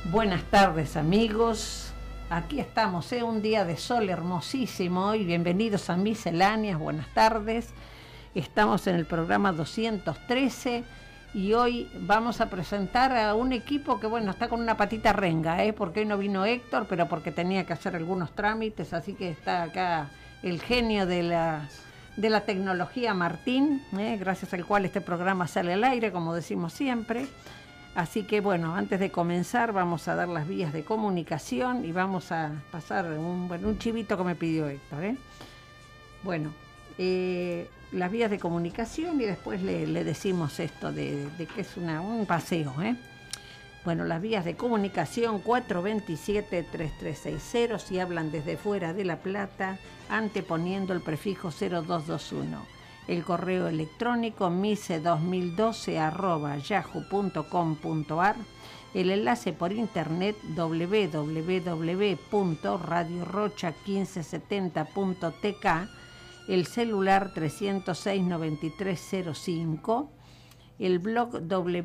Buenas tardes, amigos. Aquí estamos, un día de sol hermosísimo y bienvenidos a Misceláneas. Buenas tardes. Estamos en el programa 213 y hoy vamos a presentar a un equipo que, bueno, está con una patita renga, porque hoy no vino Héctor, pero porque tenía que hacer algunos trámites, así que está acá el genio de la tecnología, Martín, gracias al cual este programa sale al aire, como decimos siempre. Así que bueno, antes de comenzar vamos a dar las vías de comunicación y vamos a pasar un chivito que me pidió Héctor. Bueno, las vías de comunicación y después le decimos esto de que es un paseo. Bueno, las vías de comunicación 427-3360 si hablan desde fuera de La Plata, anteponiendo el prefijo 0221. El correo electrónico mise2012@yahoo.com.ar, el enlace por internet www.radiorocha1570.tk, el celular 306-9305, el blog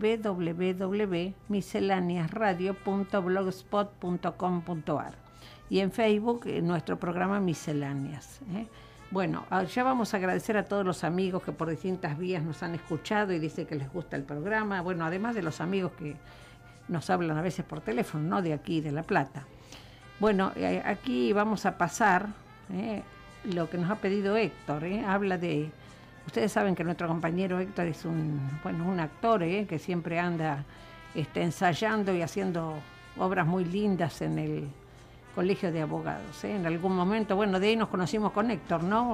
www.misceláneasradio.blogspot.com.ar y en Facebook nuestro programa Misceláneas. Bueno, ya vamos a agradecer a todos los amigos que por distintas vías nos han escuchado y dicen que les gusta el programa. Bueno, además de los amigos que nos hablan a veces por teléfono, ¿no? De aquí, de La Plata. Bueno, aquí vamos a pasar lo que nos ha pedido Héctor. Habla de... Ustedes saben que nuestro compañero Héctor es un actor que siempre anda ensayando y haciendo obras muy lindas en el Colegio de Abogados. En algún momento, bueno, de ahí nos conocimos con Héctor, ¿no?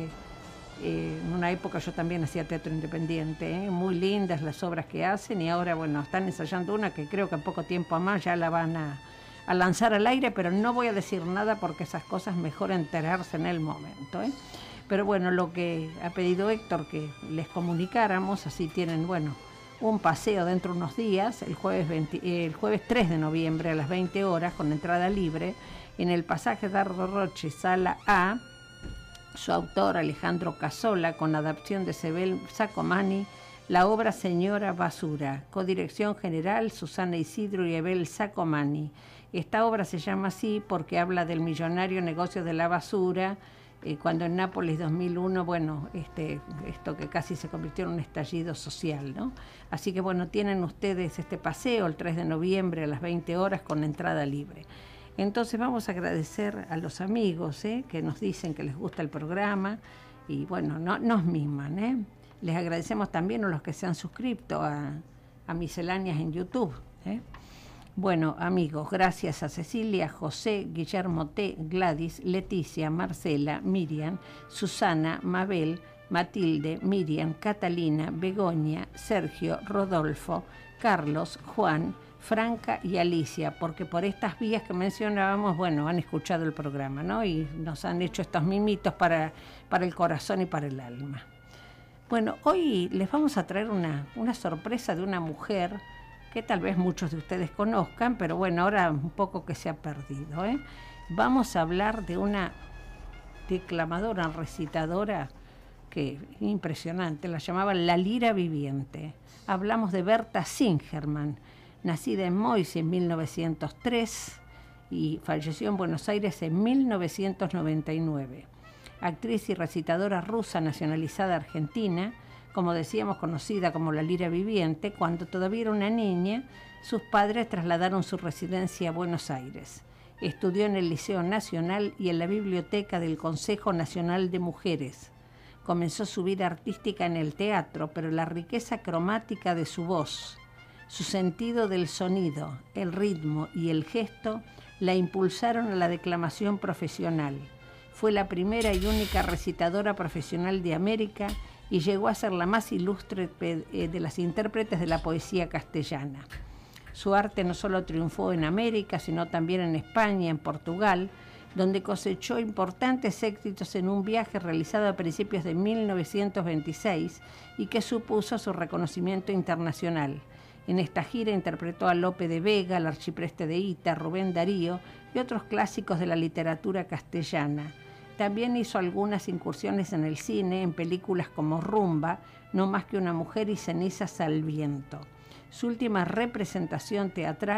En una época yo también hacía teatro independiente, muy lindas las obras que hacen y ahora, bueno, están ensayando una que creo que en poco tiempo más ya la van a lanzar al aire, pero no voy a decir nada porque esas cosas mejor enterarse en el momento. Pero bueno, lo que ha pedido Héctor que les comunicáramos, así tienen, bueno, un paseo dentro de unos días, el jueves 3 de noviembre a las 20 horas, con entrada libre, en el pasaje Dardo Roche, sala A, su autor Alejandro Casola, con adaptación de Sebel Sacomani, la obra Señora Basura, codirección general Susana Isidro y Ebel Sacomani. Esta obra se llama así porque habla del millonario negocio de la basura, cuando en Nápoles 2001, bueno, esto que casi se convirtió en un estallido social, ¿no? Así que bueno, tienen ustedes este paseo el 3 de noviembre a las 20 horas con entrada libre. Entonces vamos a agradecer a los amigos que nos dicen que les gusta el programa y bueno, no nos miman. Les agradecemos también a los que se han suscrito a Misceláneas en YouTube. Bueno, amigos, gracias a Cecilia, José, Guillermo T., Gladys, Leticia, Marcela, Miriam, Susana, Mabel, Matilde, Miriam, Catalina, Begoña, Sergio, Rodolfo, Carlos, Juan, Franca y Alicia, porque por estas vías que mencionábamos, bueno, han escuchado el programa, ¿no? Y nos han hecho estos mimitos para el corazón y para el alma. Bueno, hoy les vamos a traer una sorpresa de una mujer que tal vez muchos de ustedes conozcan, pero bueno, ahora un poco que se ha perdido. Vamos a hablar de una declamadora, recitadora, que impresionante, la llamaban la lira viviente. Hablamos de Berta Singerman, nacida en Moise en 1903 y falleció en Buenos Aires en 1999. Actriz y recitadora rusa nacionalizada argentina, como decíamos, conocida como la lira viviente. Cuando todavía era una niña, sus padres trasladaron su residencia a Buenos Aires. Estudió en el Liceo Nacional y en la Biblioteca del Consejo Nacional de Mujeres. Comenzó su vida artística en el teatro, pero la riqueza cromática de su voz, su sentido del sonido, el ritmo y el gesto la impulsaron a la declamación profesional. Fue la primera y única recitadora profesional de América y llegó a ser la más ilustre de las intérpretes de la poesía castellana. Su arte no solo triunfó en América, sino también en España, en Portugal, donde cosechó importantes éxitos en un viaje realizado a principios de 1926 y que supuso su reconocimiento internacional. En esta gira interpretó a Lope de Vega, al arcipreste de Ita, Rubén Darío y otros clásicos de la literatura castellana. También hizo algunas incursiones en el cine, en películas como Rumba, No más que una mujer y Cenizas al viento. Su última representación teatral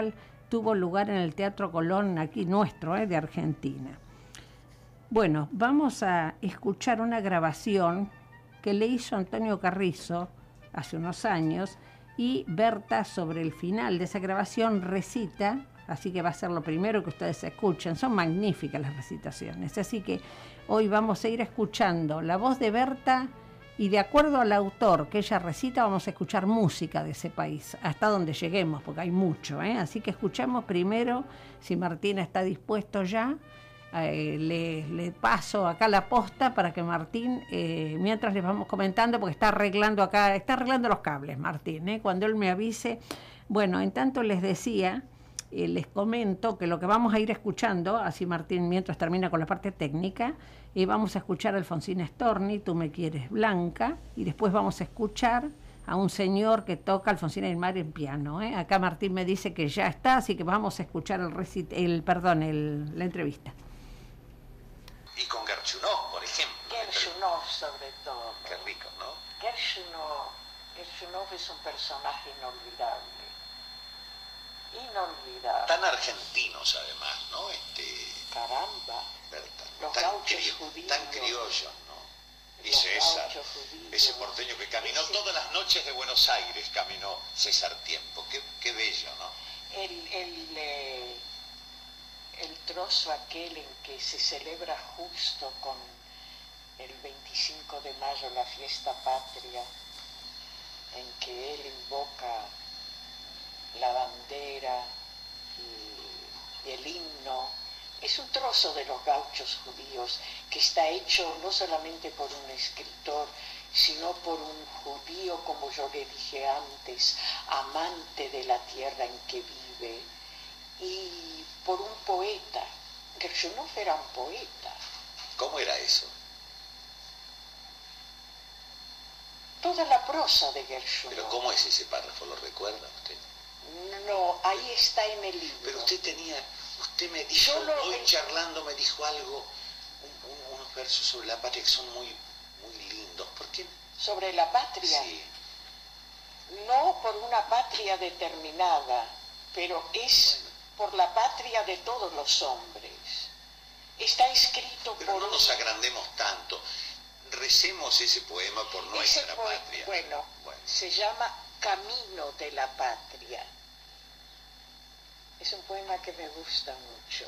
tuvo lugar en el Teatro Colón, aquí nuestro, de Argentina. Bueno, vamos a escuchar una grabación que le hizo Antonio Carrizo hace unos años, y Berta sobre el final de esa grabación recita, así que va a ser lo primero que ustedes escuchen. Son magníficas las recitaciones, así que hoy vamos a ir escuchando la voz de Berta, y de acuerdo al autor que ella recita vamos a escuchar música de ese país, hasta donde lleguemos, porque hay mucho, así que escuchamos primero, si Martín está dispuesto ya, le paso acá la posta para que Martín, mientras les vamos comentando, porque está arreglando los cables Martín, cuando él me avise. Bueno, en tanto les decía, les comento que lo que vamos a ir escuchando, así Martín mientras termina con la parte técnica, vamos a escuchar a Alfonsina Storni, Tú me quieres blanca, y después vamos a escuchar a un señor que toca Alfonsina del Mar en piano. Acá Martín me dice que ya está, así que vamos a escuchar la entrevista. Y con Gershunov, por ejemplo. Gershunov sobre todo. Qué rico, ¿no? Gershunov es un personaje inolvidable. Inolvidable. Tan argentinos además, ¿no? Caramba. Berta, los tan gauchos judíos. Tan criollos, ¿no? Y Los César, gauchos judíos. ese porteño que caminó todas las noches de Buenos Aires, caminó César Tiempo. Qué bello, ¿no? El trozo aquel en que se celebra justo con el 25 de mayo la fiesta patria, en que él invoca la bandera y el himno, es un trozo de los gauchos judíos que está hecho no solamente por un escritor, sino por un judío, como yo le dije antes, amante de la tierra en que vive, y por un poeta. Gershunov era un poeta. ¿Cómo era eso? Toda la prosa de Gershunov. ¿Pero cómo es ese párrafo? ¿Lo recuerda usted? No, ahí está en el libro. Pero usted me dijo, hoy charlando me dijo algo, unos versos sobre la patria que son muy, muy lindos. ¿Por qué? ¿Sobre la patria? Sí. No por una patria determinada, pero es por la patria de todos los hombres. Está escrito pero por... no nos agrandemos tanto. Recemos ese poema por nuestra patria. Bueno, se llama Camino de la Patria. Es un poema que me gusta mucho.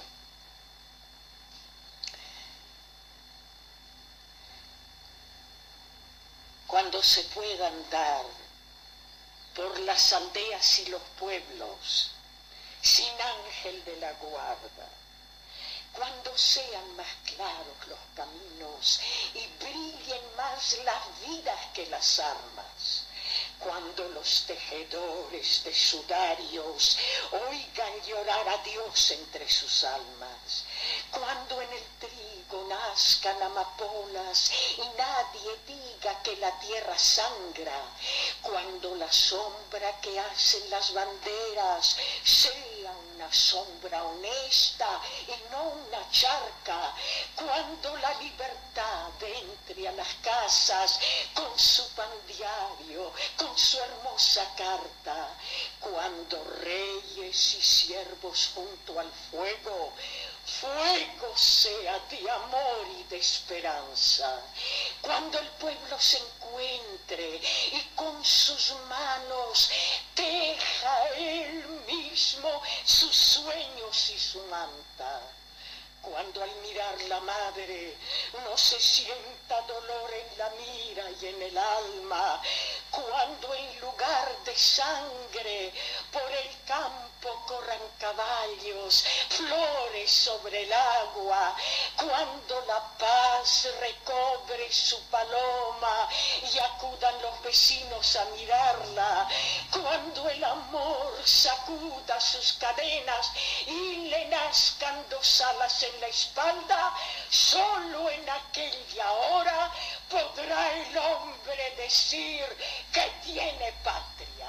Cuando se pueda andar por las aldeas y los pueblos, sin ángel de la guarda, cuando sean más claros los caminos y brillen más las vidas que las armas, cuando los tejedores de sudarios oigan llorar a Dios entre sus almas, cuando en el trigo nazcan amapolas y nadie diga que la tierra sangra, cuando la sombra que hacen las banderas sea una sombra honesta y no una charca, cuando la libertad entre a las casas con su pan diario, con su hermosa carta, cuando reyes y siervos junto al fuego, fuego sea de amor y de esperanza, cuando el pueblo se encuentre y con sus manos teja él mismo sus sueños y su manta, cuando al mirar la madre no se sienta dolor en la mira y en el alma, cuando en lugar de sangre por el campo corran caballos, flores sobre el agua, cuando la paz recobre su paloma y acudan los vecinos a mirarla, cuando el amor sacuda sus cadenas y le nazcan dos alas en la espalda, solo en aquella hora podrá el hombre decir que tiene patria.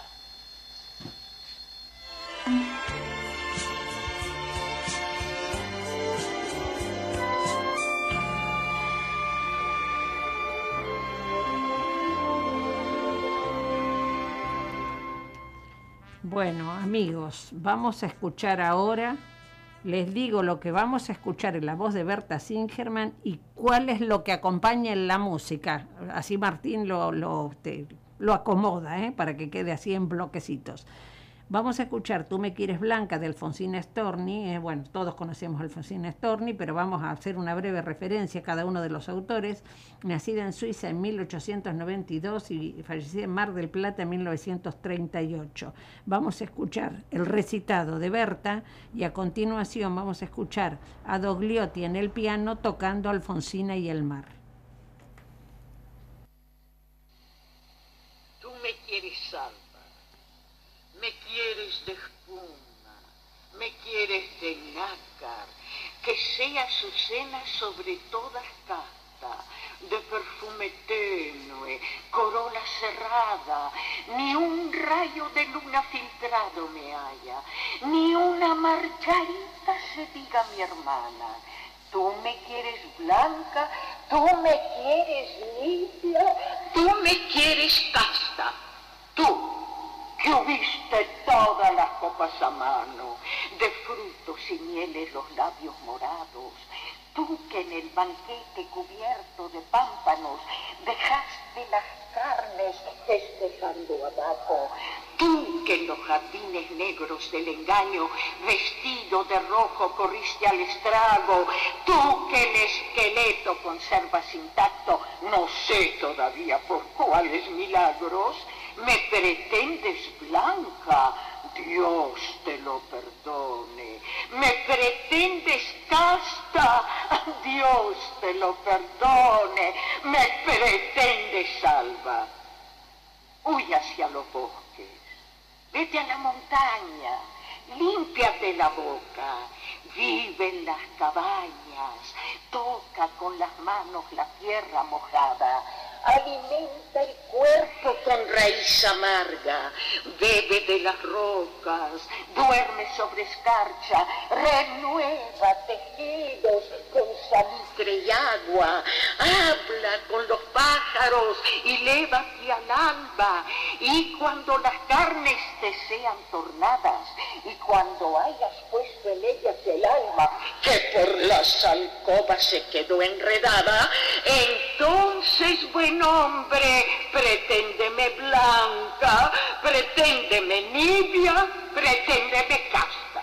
Bueno, amigos, vamos a escuchar ahora, les digo lo que vamos a escuchar en la voz de Berta Singerman y cuál es lo que acompaña en la música. Así Martín lo acomoda, para que quede así en bloquecitos. Vamos a escuchar Tú me quieres blanca de Alfonsina Storni. Bueno, todos conocemos a Alfonsina Storni, pero vamos a hacer una breve referencia a cada uno de los autores. Nacida en Suiza en 1892 y fallecida en Mar del Plata en 1938. Vamos a escuchar el recitado de Berta y a continuación vamos a escuchar a Dogliotti en el piano tocando Alfonsina y el mar. Tú me quieres salvar. Me quieres de espuma, me quieres de nácar, que sea su cena sobre todas casta, de perfume tenue, corola cerrada, ni un rayo de luna filtrado me haya, ni una marcharita se diga mi hermana. Tú me quieres blanca, tú me quieres limpia, tú me quieres casta, tú que hubiste todas las copas a mano, de frutos y mieles los labios morados, tú que en el banquete cubierto de pámpanos dejaste las carnes festejando abajo, tú que en los jardines negros del engaño, vestido de rojo, corriste al estrago, tú que el esqueleto conservas intacto, no sé todavía por cuáles milagros, me pretendes blanca, Dios te lo perdone. Me pretendes casta, Dios te lo perdone. Me pretendes salva. Huye hacia los bosques, vete a la montaña, límpiate la boca, vive en las cabañas, toca con las manos la tierra mojada. Alimenta el cuerpo con raíz amarga, bebe de las rocas, duerme sobre escarcha, renueva tejidos con salitre y agua, habla con los pájaros y lévate al alba, y cuando las carnes te sean tornadas, y cuando hayas puesto en ellas el alma, que por las alcobas se quedó enredada, entonces, buen hombre, preténdeme blanca, preténdeme nibia, preténdeme casta.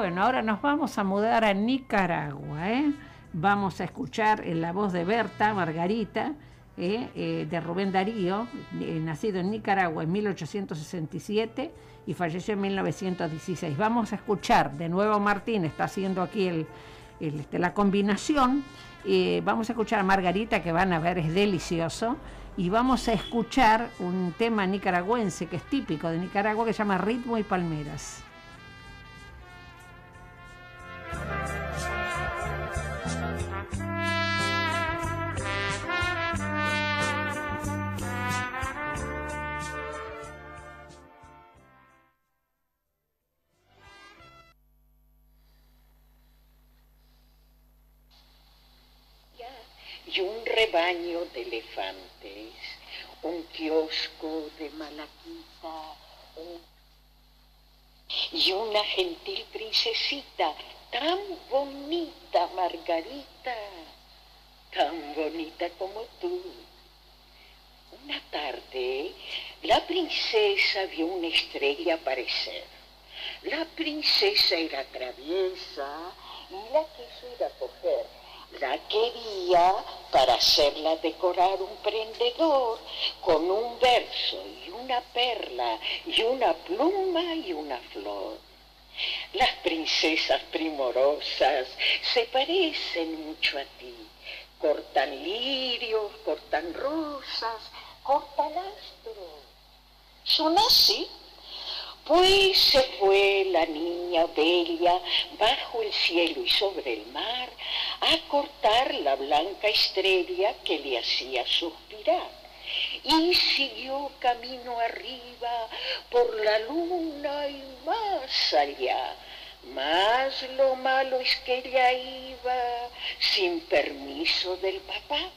Bueno, ahora nos vamos a mudar a Nicaragua, ¿eh? Vamos a escuchar en la voz de Berta Margarita, de Rubén Darío, nacido en Nicaragua en 1867 y falleció en 1916. Vamos a escuchar, de nuevo Martín está haciendo aquí la combinación, vamos a escuchar a Margarita, que van a ver, es delicioso, y vamos a escuchar un tema nicaragüense que es típico de Nicaragua, que se llama Ritmo y Palmeras. Y un rebaño de elefantes, un kiosco de malaquita, y una gentil princesita, tan bonita, Margarita, tan bonita como tú. Una tarde, la princesa vio una estrella aparecer. La princesa era traviesa y la quiso ir a coger. La quería para hacerla decorar un prendedor con un verso y una perla y una pluma y una flor. Las princesas primorosas se parecen mucho a ti. Cortan lirios, cortan rosas, cortan astros. ¿Son así? Pues se fue la niña bella bajo el cielo y sobre el mar a cortar la blanca estrella que le hacía suspirar. Y siguió camino arriba por la luna y más allá. Mas lo malo es que ella iba sin permiso del papá.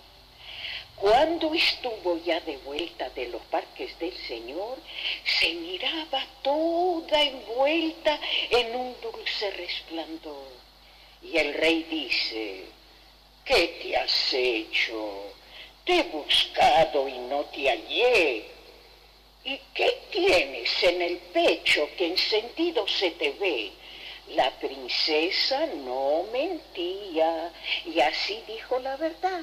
Cuando estuvo ya de vuelta de los parques del Señor, se miraba toda envuelta en un dulce resplandor. Y el rey dice: ¿qué te has hecho? Te he buscado y no te hallé. ¿Y qué tienes en el pecho que encendido se te ve? La princesa no mentía y así dijo la verdad.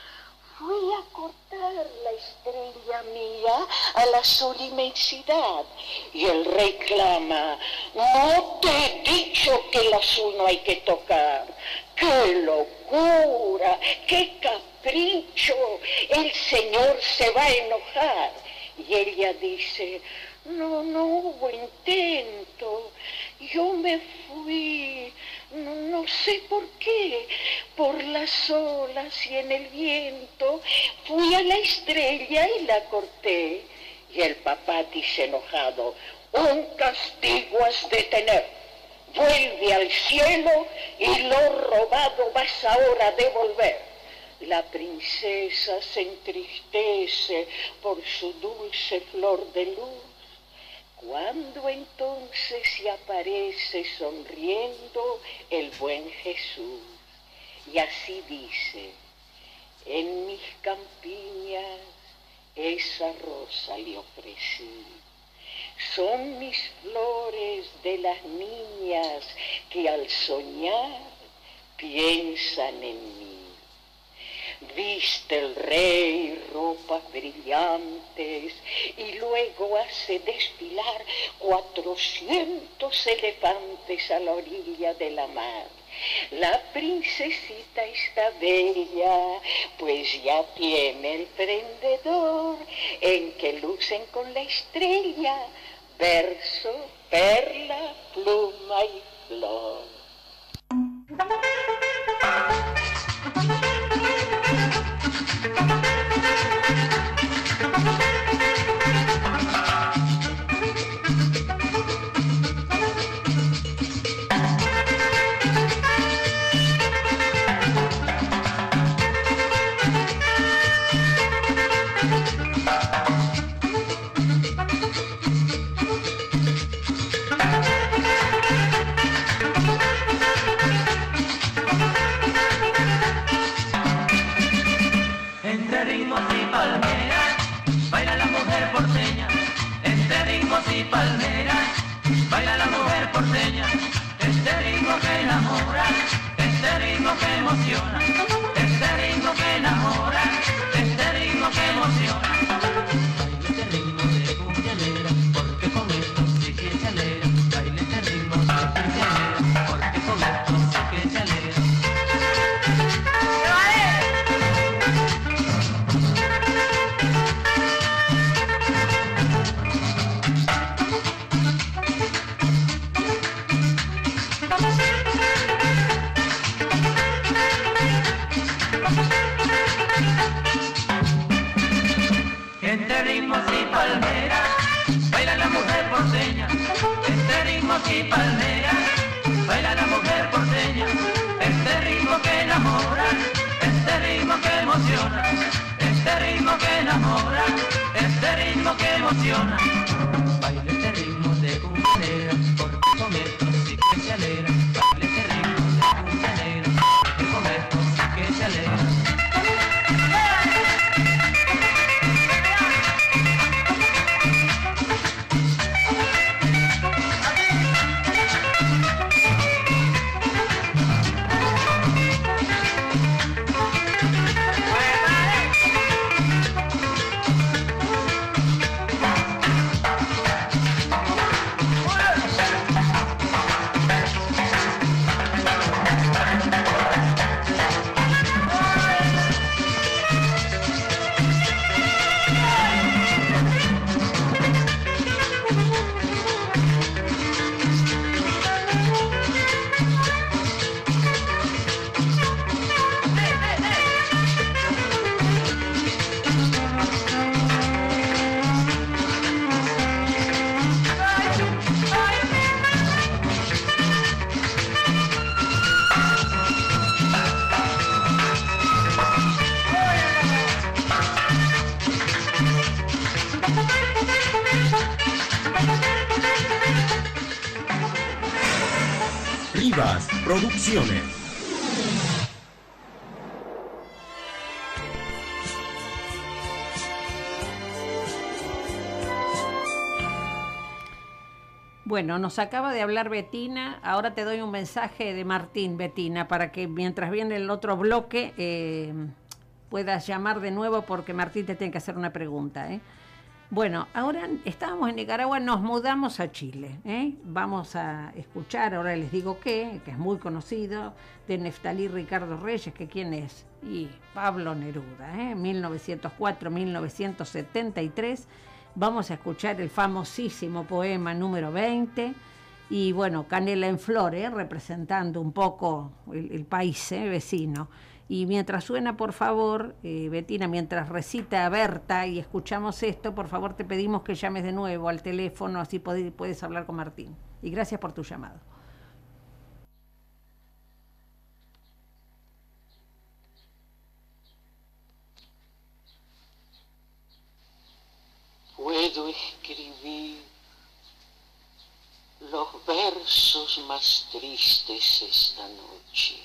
Fui a cortar la estrella mía a la azul inmensidad. Y el rey clama: no te he dicho que el azul no hay que tocar. ¡Qué locura! ¡Qué capricho! El señor se va a enojar. Y ella dice: no hubo intento. Yo me fui, no sé por qué, por las olas y en el viento, fui a la estrella y la corté. Y el papá dice enojado: un castigo has de tener. Vuelve al cielo y lo robado vas ahora a devolver. La princesa se entristece por su dulce flor de luz. Cuando entonces se aparece sonriendo el buen Jesús, y así dice: en mis campiñas esa rosa le ofrecí. Son mis flores de las niñas que al soñar piensan en mí. Viste el rey ropas brillantes y luego hace desfilar 400 elefantes a la orilla de la mar. La princesita está bella, pues ya tiene el prendedor en que lucen con la estrella verso, perla, pluma y flor. ritmo que emociona, este ritmo que enamora, este ritmo que emociona. Baile este ritmo de cumbialera, porque con esto sí que chalera. Baile este ritmo de cumbialera, porque con esto sí que chalera. Este ritmo sí palmera, baila la mujer porteña. Este ritmo sí palmera, baila la mujer porteña. Este ritmo que enamora, este ritmo que emociona. Este ritmo que enamora, este ritmo que emociona. Baila este ritmo de cumbialera, porque con esto sí que se alegra. Baila este ritmo de cumbialera, porque con esto sí que se alegra. Rivas Producciones. Bueno, nos acaba de hablar Betina, ahora te doy un mensaje de Martín, Betina, para que mientras viene el otro bloque puedas llamar de nuevo porque Martín te tiene que hacer una pregunta. Bueno, ahora estábamos en Nicaragua, nos mudamos a Chile. Vamos a escuchar, ahora les digo que es muy conocido, de Neftalí Ricardo Reyes, que quién es, y Pablo Neruda, 1904-1973. Vamos a escuchar el famosísimo poema número 20 y bueno, Canela en Flor, representando un poco el país vecino. Y mientras suena, por favor, Betina, mientras recita Berta y escuchamos esto, por favor te pedimos que llames de nuevo al teléfono, así puedes hablar con Martín. Y gracias por tu llamado. Puedo escribir los versos más tristes esta noche.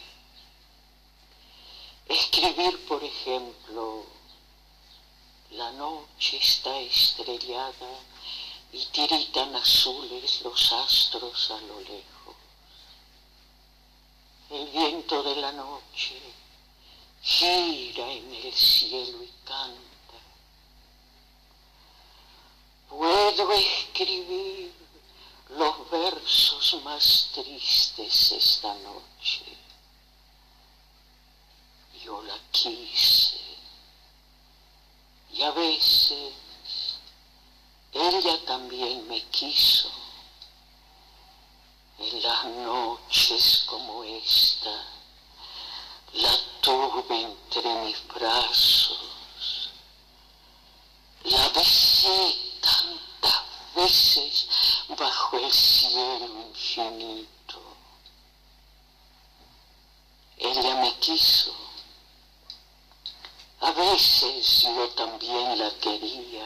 Escribir, por ejemplo, la noche está estrellada y tiritan azules los astros a lo lejos. El viento de la noche gira en el cielo y canta. Puedo escribir los versos más tristes esta noche. Yo la quise y a veces ella también me quiso. En las noches como esta la tuve entre mis brazos. La besé tantas veces bajo el cielo infinito. Ella me quiso. A veces yo también la quería.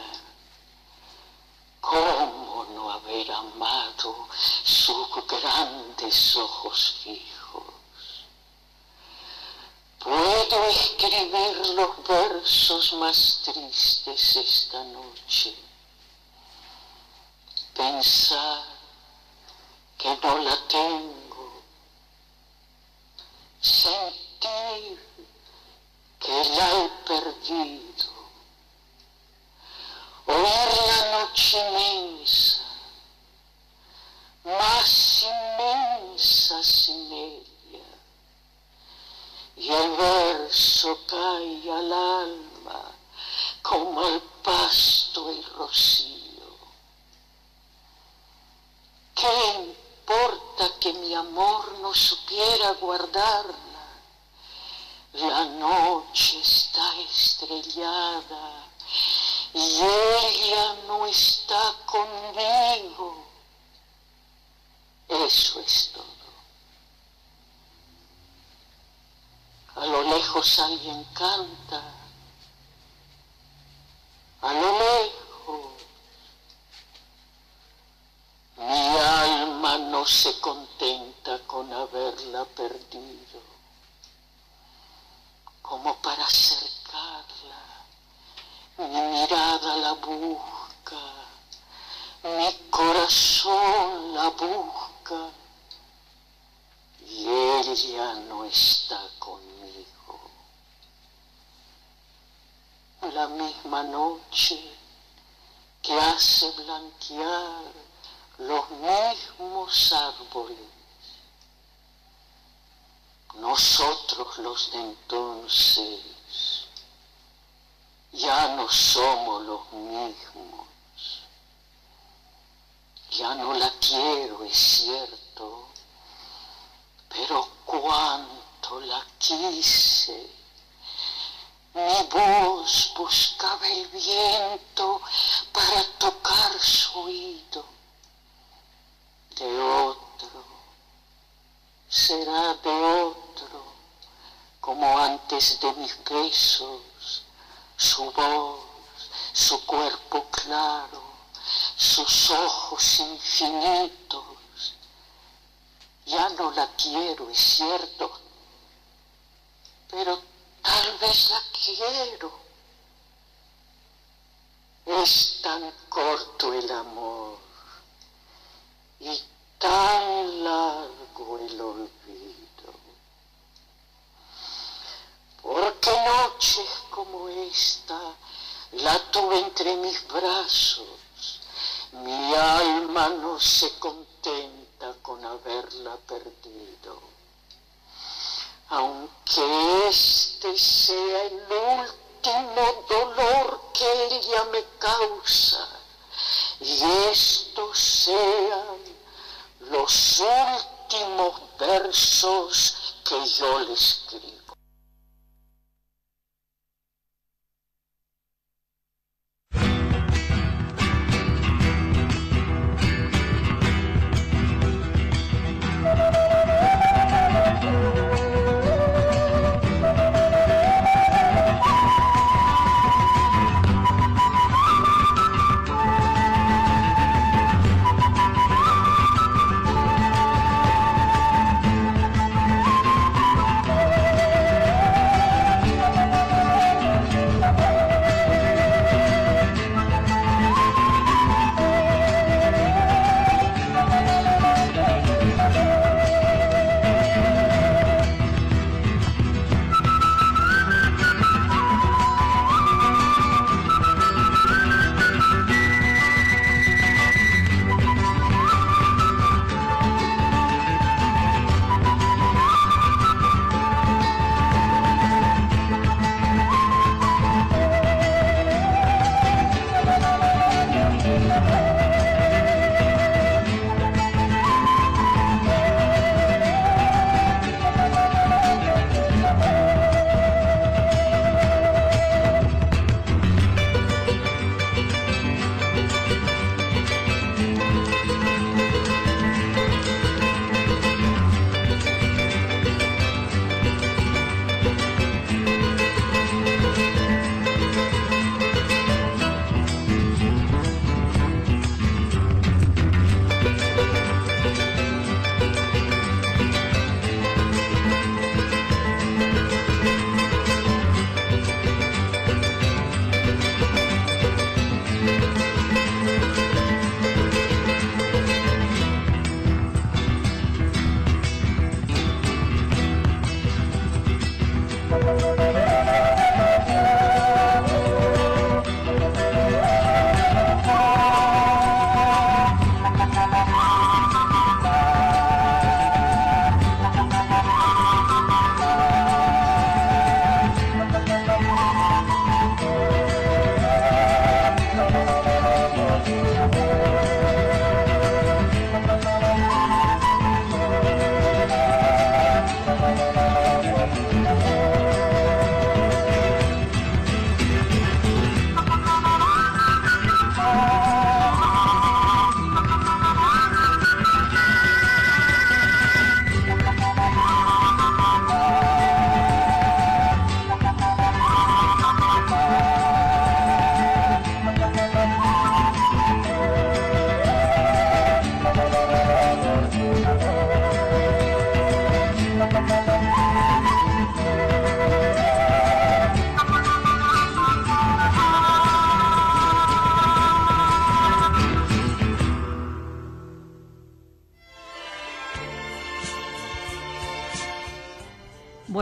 ¿Cómo no haber amado sus grandes ojos fijos? Puedo escribir los versos más tristes esta noche. Pensar que no la tengo. Sentir sentir que la he perdido, oír la noche inmensa, más inmensa sin ella, y el verso cae al alma como al pasto el rocío. ¿Qué importa que mi amor no supiera guardarla? La noche está estrellada y ella no está conmigo. Eso es todo. A lo lejos alguien canta, a lo lejos. Mi alma no se contenta con haberla perdido, como para acercarla, mi mirada la busca, mi corazón la busca, y ella no está conmigo. La misma noche que hace blanquear los mismos árboles, nosotros los de entonces ya no somos los mismos. Ya no la quiero, es cierto, pero cuánto la quise. Mi voz buscaba el viento para tocar su oído. De otro, será de otro, como antes de mis besos, su voz, su cuerpo claro, sus ojos infinitos. Ya no la quiero, es cierto, pero tal vez la quiero. Es tan corto el amor y tan largo el olvido. Porque noches como esta la tuve entre mis brazos. Mi alma no se contenta con haberla perdido. Aunque este sea el último dolor que ella me causa, y estos sean los últimos versos que yo le escribo.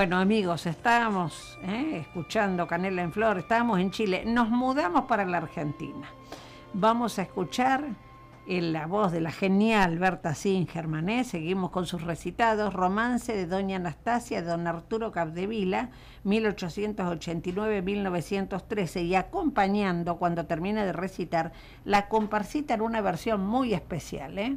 Bueno, amigos, estábamos escuchando Canela en Flor, estábamos en Chile, nos mudamos para la Argentina. Vamos a escuchar en la voz de la genial Berta Singerman, seguimos con sus recitados, Romance de Doña Anastasia de don Arturo Capdevila, 1889-1913, y acompañando, cuando termine de recitar, la comparsita en una versión muy especial,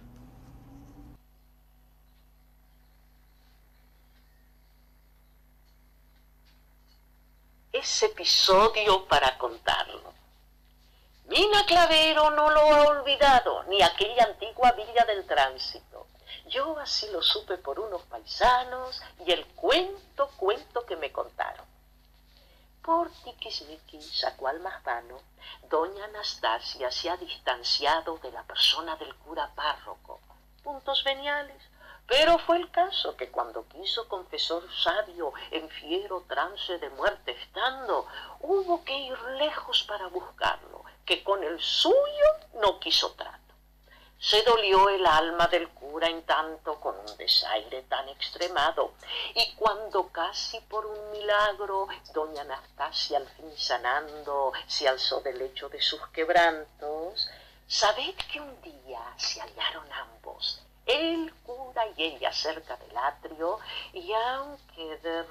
Es episodio para contarlo. Mina Clavero no lo ha olvidado, ni aquella antigua villa del Tránsito. Yo así lo supe por unos paisanos y el cuento que me contaron. Por tiquismiquis, a cual más vano, doña Anastasia se ha distanciado de la persona del cura párroco. Puntos veniales. Pero fue el caso que cuando quiso confesor sabio en fiero trance de muerte estando, hubo que ir lejos para buscarlo, que con el suyo no quiso trato. Se dolió el alma del cura en tanto con un desaire tan extremado, y cuando casi por un milagro doña Anastasia al fin sanando se alzó del lecho de sus quebrantos, sabed que un día se hallaron ambos, el cura y ella cerca del atrio, y aunque de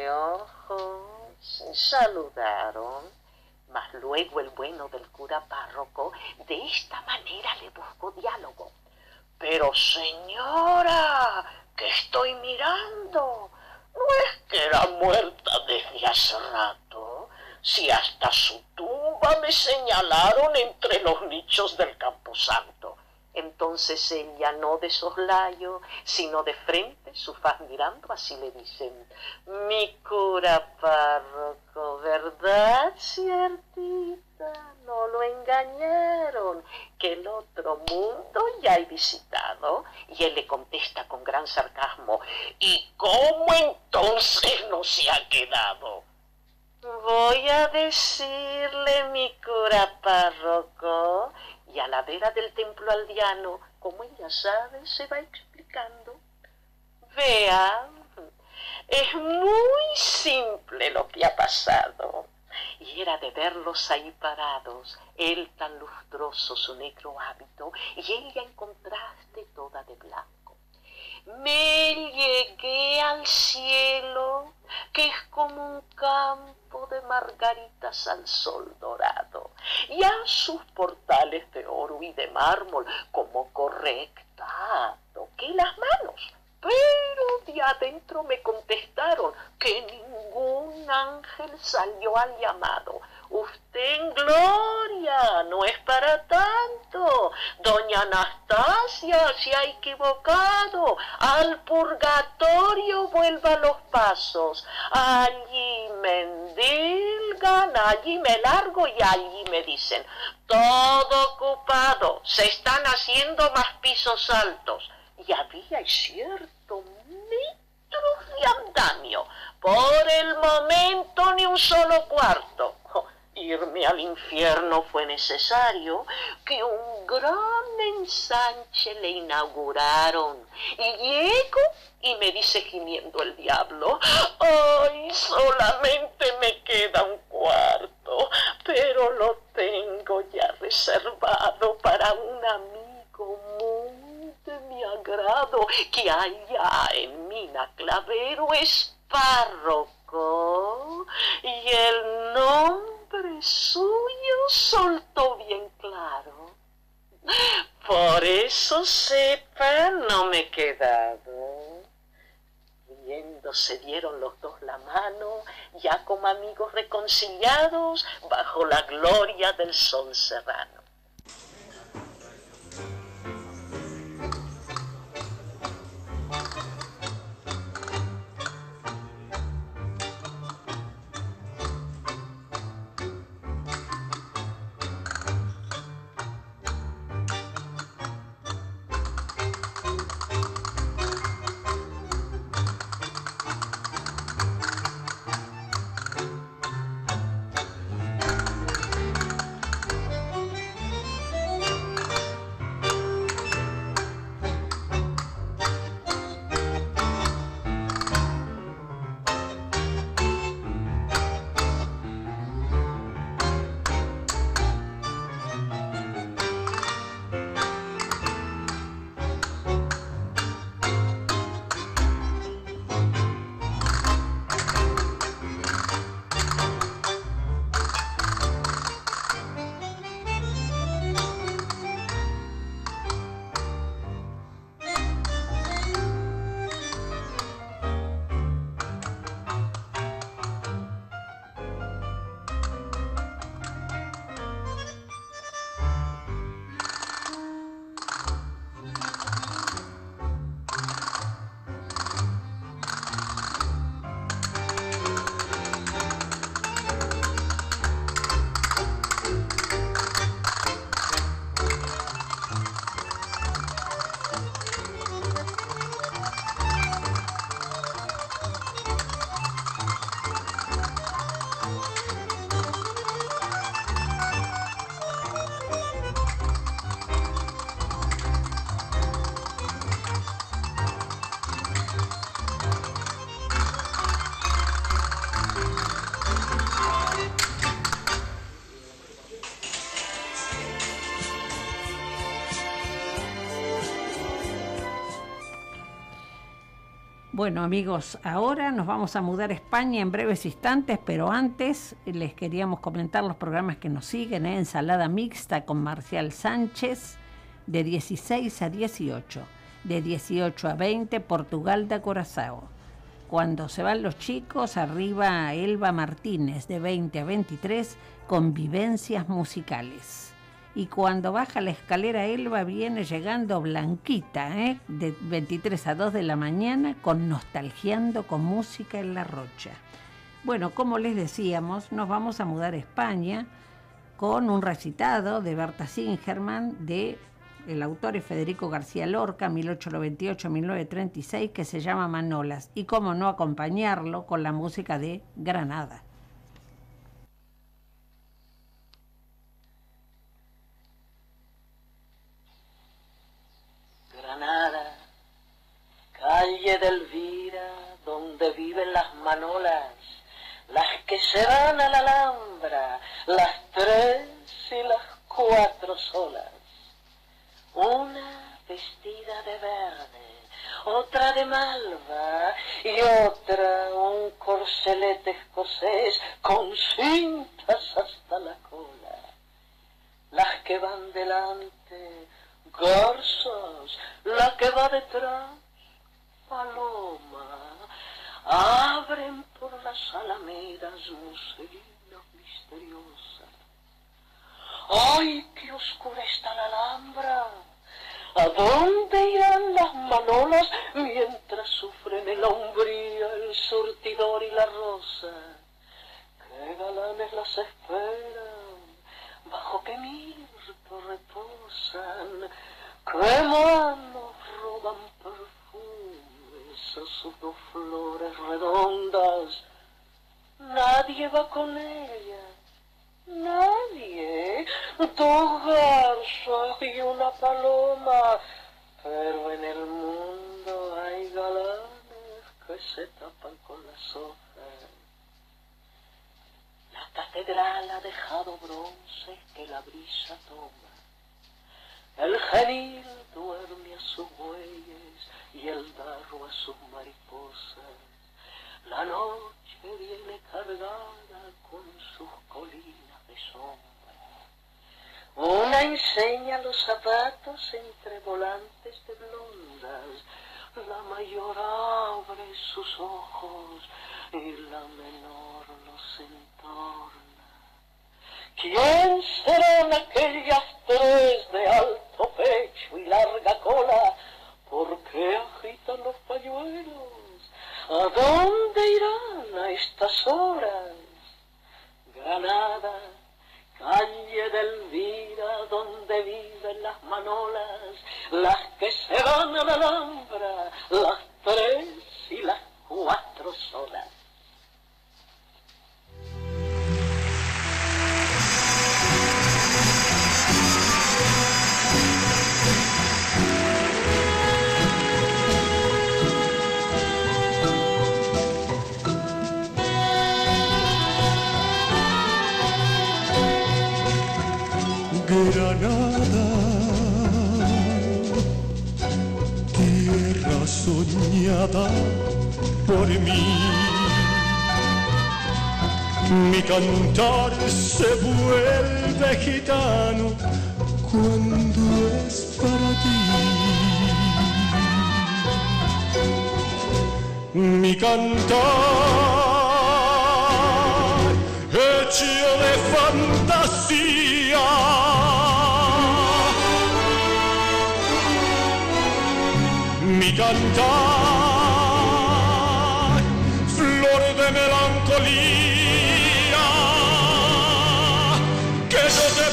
reojo se saludaron, mas luego el bueno del cura párroco de esta manera le buscó diálogo. Pero señora, ¿qué estoy mirando? ¿No es que era muerta desde hace rato? Si hasta su tumba me señalaron entre los nichos del camposanto. Entonces ella, no de soslayo, sino de frente, su faz mirando, así le dicen: mi cura párroco, ¿verdad, ciertita? No lo engañaron, que el otro mundo ya he visitado. Y él le contesta con gran sarcasmo: ¿y cómo entonces no se ha quedado? Voy a decirle, mi cura párroco, y a la vera del templo aldeano, como ella sabe, se va explicando. Vea, es muy simple lo que ha pasado. Y era de verlos ahí parados, él tan lustroso, su negro hábito, y ella en contraste toda de blanco. Me llegué al cielo, que es como un campo de margaritas al sol dorado, y a sus portales de oro y de mármol, como correcta toqué las manos. Pero de adentro me contestaron que ningún ángel salió al llamado. Usted en gloria, no es para tanto. Doña Anastasia se ha equivocado. Al purgatorio vuelva los pasos. Allí me endilgan, allí me largo y allí me dicen: todo ocupado, se están haciendo más pisos altos. Y había, es cierto, metros de andamio. Por el momento ni un solo cuarto. Irme al infierno fue necesario, que un gran ensanche le inauguraron. Y llego y me dice gimiendo el diablo: ¡ay, solamente me queda un cuarto! Pero lo tengo ya reservado para un amigo muy de mi agrado, que allá en Mina Clavero es párroco, y el nombre suyo soltó bien claro. Por eso sepa, no me he quedado. Riendo se dieron los dos la mano, ya como amigos reconciliados, bajo la gloria del sol serrano. Bueno, amigos, ahora nos vamos a mudar a España en breves instantes, pero antes les queríamos comentar los programas que nos siguen, Ensalada Mixta con Marcial Sánchez, de 16 a 18, de 18 a 20, Portugal de Curazao. Cuando se van los chicos, arriba Elba Martínez, de 20 a 23, con Vivencias Musicales. Y cuando baja la escalera Elba viene llegando Blanquita, de 23 a 2 de la mañana, con Nostalgiando con Música en la Rocha. Bueno, como les decíamos, nos vamos a mudar a España con un recitado de Berta Singerman, de el autor es Federico García Lorca, 1898-1936, que se llama Manolas. Y cómo no acompañarlo con la música de Granada. Granada, calle de Elvira, donde viven las manolas, las que se van a la Alhambra, las 3 y las 4 solas. Una vestida de verde, otra de malva y otra un corcelete escocés con cintas hasta la cola. Las que van delante, garzas, la que va detrás, paloma, abren por las alamedas muselinas misteriosas. ¡Ay, qué oscura está la Alhambra! ¿A dónde irán las manolas mientras sufren en la umbría el surtidor y la rosa? ¡Qué galanes las esperan! ¿Bajo qué mirto reposan? ¡Qué manos roban perfumes a sus 2 flores redondas! Nadie va con ella. Nadie, 2 garzas y una paloma, pero en el mundo hay galanes que se tapan con las hojas. La catedral ha dejado bronce que la brisa toma. El genil duerme a sus bueyes y el darro a sus mariposas. La noche viene cargada con sus colinas de sombra. Una enseña los zapatos entre volantes de blondas. La mayor abre sus ojos y la menor los entorna. ¿Quién serán aquellas 3 de alto pecho y larga cola? ¿Por qué agitan los pañuelos? ¿A dónde irán a estas horas? Granada, calle de Elvira, donde viven las manolas, las que se van a la Alhambra, las 3 y las 4 solas. Granada, tierra soñada por mí. Mi cantar se vuelve gitano cuando es para ti. Mi cantar hecho de fantasía. Mi cantar, flor de melancolía, que yo te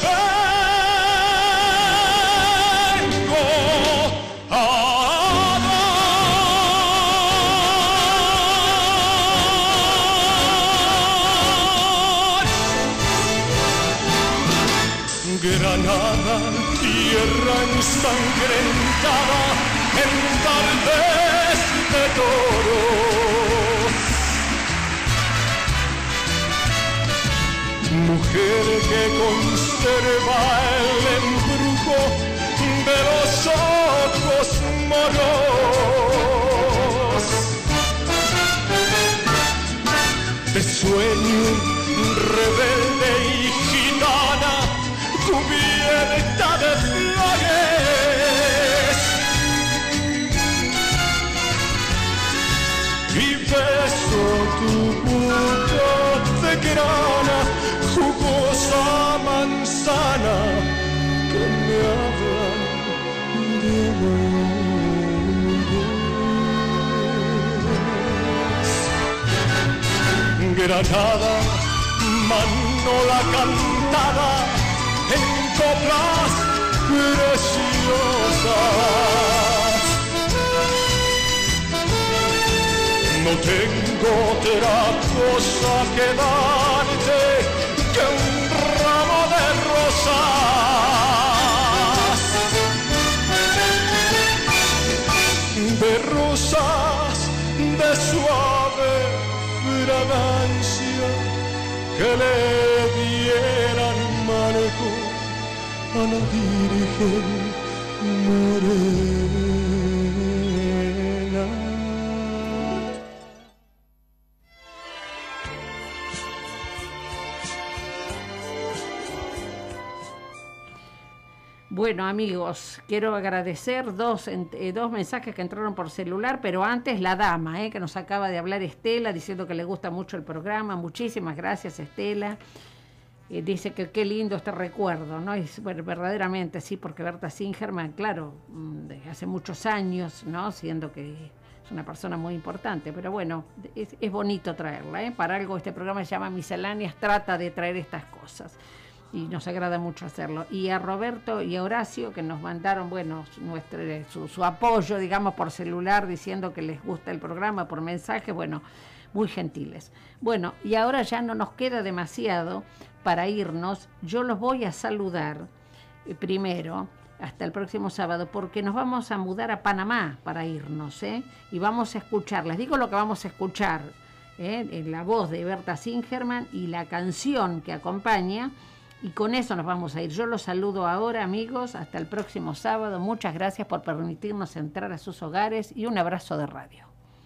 vengo a dar. Granada, tierra ensangrentada en tardes de toro. Mujer que conserva el embrujo de los ojos moros. de sueño rebelde y gitana, cubierta de flores. Y beso tu boca de grana, jugosa manzana, que me habla de amores. Granada, manola cantada en coplas preciosas. No tengo otra cosa que darte que un ramo de rosas. De rosas de suave fragancia que le dieran marco a la Virgen morena. Bueno, amigos, quiero agradecer dos mensajes que entraron por celular, pero antes la dama, que nos acaba de hablar Estela, diciendo que le gusta mucho el programa. Muchísimas gracias, Estela. Dice que qué lindo este recuerdo, ¿no? Es, bueno, verdaderamente sí, porque Berta Singerman, claro, desde hace muchos años, ¿no? Siendo que es una persona muy importante, pero bueno, es bonito traerla, Para algo este programa se llama Misceláneas, trata de traer estas cosas. Y nos agrada mucho hacerlo. Y a Roberto y a Horacio, que nos mandaron, bueno, su apoyo, digamos, por celular, diciendo que les gusta el programa, por mensaje, bueno, muy gentiles. Bueno, y ahora ya no nos queda demasiado para irnos. Yo los voy a saludar primero, hasta el próximo sábado, porque nos vamos a mudar a Panamá para irnos, y vamos a escuchar, les digo lo que vamos a escuchar, en la voz de Berta Singerman y la canción que acompaña. Y con eso nos vamos a ir. Yo los saludo ahora, amigos. Hasta el próximo sábado. Muchas gracias por permitirnos entrar a sus hogares y un abrazo de radio.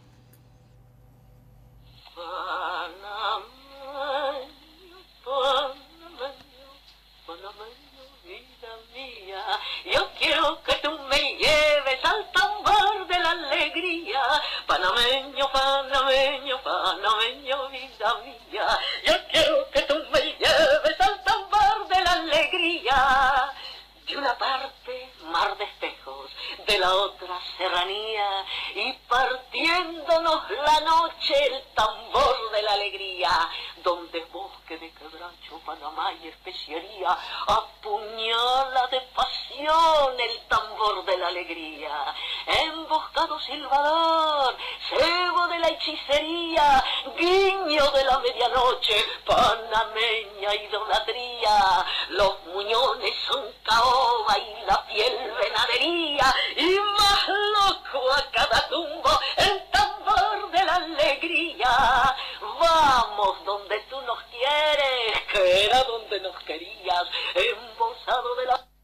Yo quiero que tú me lleves al tambor de la alegría. Panameño, panameño, panameño, vida mía. Yo quiero que tú me lleves al tambor de la alegría. De una parte, mar de espejos, de la otra, serranía, y partiéndonos la noche el tambor de la alegría, donde bosque de quebracho, Panamá y especiería, apuñala de pasión el tambor de la alegría. Emboscado silbador, cebo de la hechicería, guiño de la medianoche, panameña idolatría. Los muñones son caoba y la piel venadería, y más loco a cada tumbo el tambor de la alegría. Vamos donde tú nos quieres, que era donde nos querías, embosado de la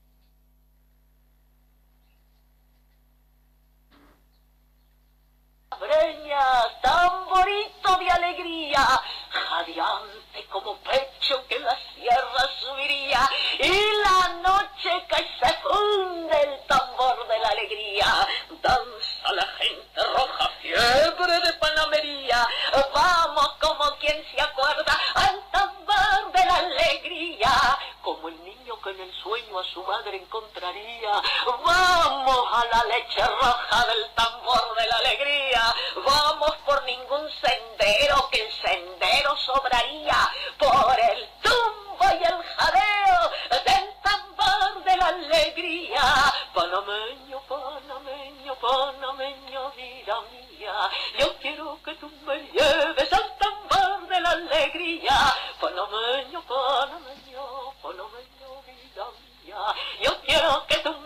breñas, tamborito de alegría, jadeante como pecho que la sierra subiría, y la noche que se funde el tambor de la alegría. Danza la gente roja, fiebre de panamería, vamos como quien se acuerda al tambor de la alegría, como el niño que en el sueño a su madre encontraría. Vamos a la leche roja del tambor de la alegría, vamos por ningún sendero, que el sendero sobraría, por el tumbo y el jadeo del tambor de la alegría. Panameño, panameño, panameño, vida mía, yo quiero que tú me lleves al tambor de la alegría. Panameño, panameño, panameño, vida mía, yo quiero que tú